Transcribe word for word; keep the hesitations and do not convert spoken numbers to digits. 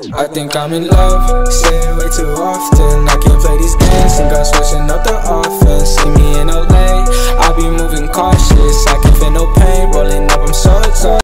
I think I'm in love, say it way too often. I can't play these games, think I'm switching up the offense. See me in L A, I be moving cautious, I can feel no pain.